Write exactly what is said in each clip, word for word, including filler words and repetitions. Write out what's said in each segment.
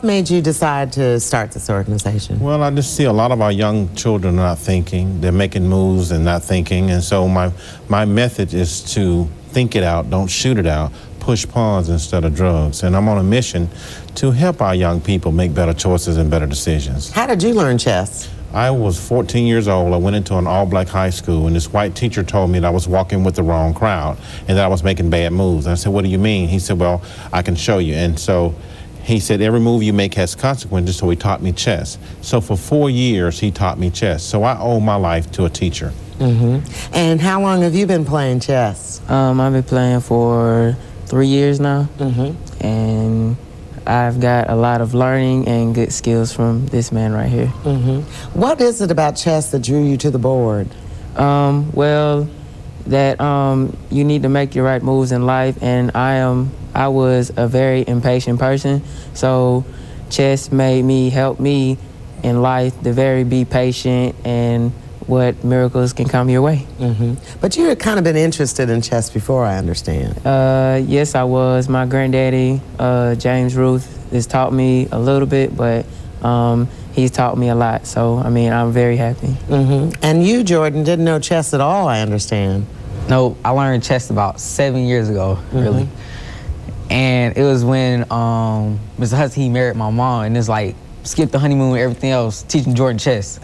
made you decide to start this organization? Well, I just see a lot of our young children not thinking. They're making moves and not thinking. And so my, my method is to think it out, don't shoot it out, push pawns instead of drugs. And I'm on a mission to help our young people make better choices and better decisions. How did you learn chess? I was fourteen years old. I went into an all-black high school, and this white teacher told me that I was walking with the wrong crowd and that I was making bad moves. And I said, what do you mean? He said, well, I can show you. And so he said, every move you make has consequences, so he taught me chess. So for four years, he taught me chess. So I owe my life to a teacher. Mm-hmm. And how long have you been playing chess? Um, I've been playing for three years now, mm-hmm. and I've got a lot of learning and good skills from this man right here. Mm-hmm. What is it about chess that drew you to the board? Um, well, that um, you need to make your right moves in life, and I am I was a very impatient person, so chess made me help me in life to very be patient and what miracles can come your way. Mm-hmm. But you had kind of been interested in chess before, I understand. Uh, yes, I was. My granddaddy, uh, James Ruth, has taught me a little bit, but um, he's taught me a lot. So, I mean, I'm very happy. Mm-hmm. And you, Jordan, didn't know chess at all, I understand. No, I learned chess about seven years ago, mm-hmm. really. And it was when um, Mister Hudson, he married my mom, and it's like, skip the honeymoon and everything else, teaching Jordan chess.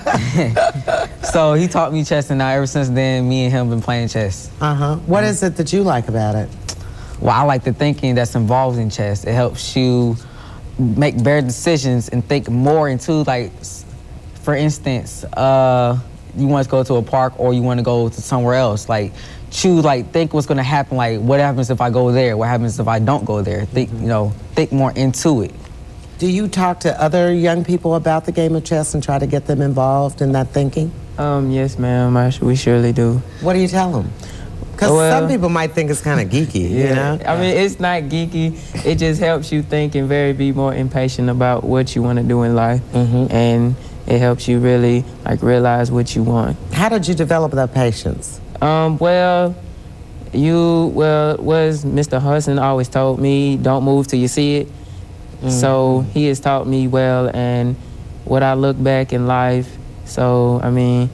So he taught me chess, and now ever since then, me and him been playing chess. Uh-huh. What mm-hmm. is it that you like about it? Well, I like the thinking that's involved in chess. It helps you make better decisions and think more into, like, for instance, uh, you want to go to a park or you want to go to somewhere else. Like, choose, like, think what's going to happen. Like, what happens if I go there? What happens if I don't go there? Think, mm-hmm. you know, think more into it. Do you talk to other young people about the game of chess and try to get them involved in that thinking? Um, yes, ma'am. I, we surely do. What do you tell them? Because well, some people might think it's kind of geeky, yeah, you know? I mean, it's not geeky. It just helps you think and very be more impatient about what you want to do in life. Mm-hmm. And it helps you really, like, realize what you want. How did you develop that patience? Um, well, you, well, was Mister Hudson always told me, don't move till you see it. Mm-hmm. So he has taught me well, and what I look back in life. So, I mean,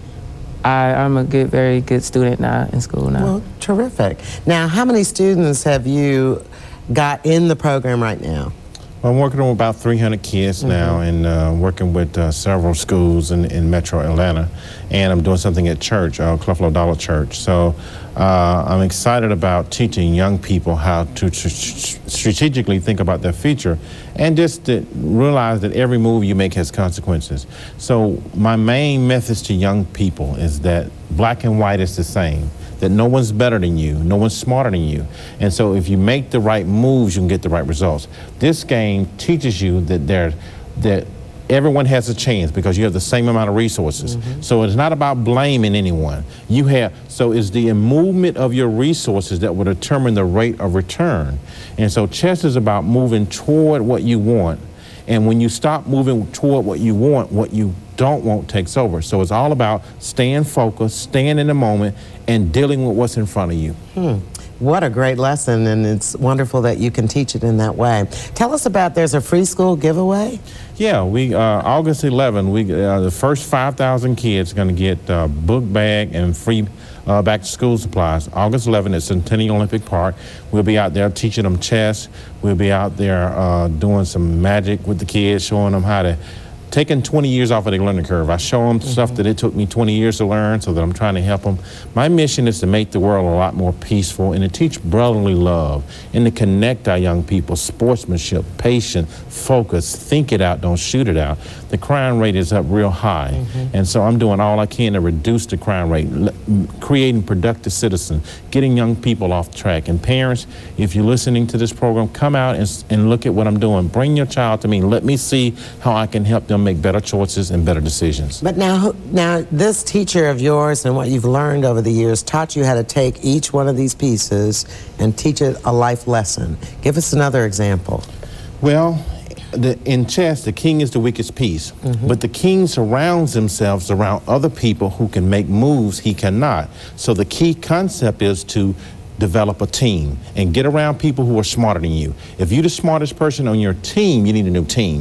I, I'm a good, very good student now in school now. Well, terrific. Now, how many students have you got in the program right now? I'm working on about three hundred kids mm-hmm. now, and uh, working with uh, several schools in, in Metro Atlanta, and I'm doing something at church, uh, Cluffalo Dollar Church. So uh, I'm excited about teaching young people how to tr tr strategically think about their future, and just to realize that every move you make has consequences. So my main message to young people is that black and white is the same. That no one's better than you, no one's smarter than you. And so if you make the right moves, you can get the right results. This game teaches you that there, that everyone has a chance because you have the same amount of resources. Mm-hmm. So it's not about blaming anyone. You have, so it's the movement of your resources that will determine the rate of return. And so chess is about moving toward what you want. And when you stop moving toward what you want, what you don't want takes over. So it's all about staying focused, staying in the moment, and dealing with what's in front of you. Hmm. What a great lesson, and it's wonderful that you can teach it in that way. Tell us about, there's a free school giveaway? Yeah, we uh, August eleventh, we uh, the first five thousand kids are going to get uh, book bag and free uh, back to school supplies. August eleventh at Centennial Olympic Park. We'll be out there teaching them chess. We'll be out there uh, doing some magic with the kids, showing them how to taking twenty years off of their learning curve. I show them mm-hmm. stuff that it took me twenty years to learn, so that I'm trying to help them. My mission is to make the world a lot more peaceful and to teach brotherly love and to connect our young people, sportsmanship, patience, focus, think it out, don't shoot it out. The crime rate is up real high, mm-hmm. and so I'm doing all I can to reduce the crime rate, creating productive citizens, getting young people off track. And parents, if you're listening to this program, come out and, and look at what I'm doing. Bring your child to me. Let me see how I can help them make better choices and better decisions. But now, now this teacher of yours and what you've learned over the years taught you how to take each one of these pieces and teach it a life lesson. Give us another example. Well, the, in chess, the king is the weakest piece, mm-hmm. but the king surrounds himself around other people who can make moves he cannot. So the key concept is to develop a team and get around people who are smarter than you. If you're the smartest person on your team, you need a new team.